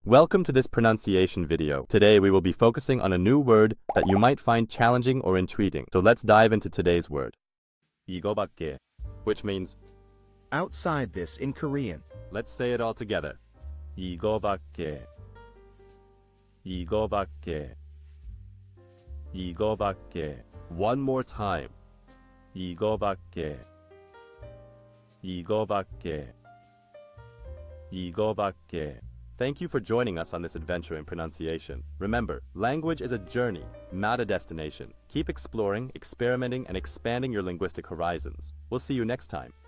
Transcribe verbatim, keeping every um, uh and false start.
Welcome to this pronunciation video. Today we will be focusing on a new word that you might find challenging or intriguing. So let's dive into today's word. 이거밖에, which means outside this in Korean. Let's say it all together. 이거밖에, 이거밖에, 이거밖에. One more time. 이거밖에, 이거밖에, 이거밖에. Thank you for joining us on this adventure in pronunciation. Remember, language is a journey, not a destination. Keep exploring, experimenting, and expanding your linguistic horizons. We'll see you next time.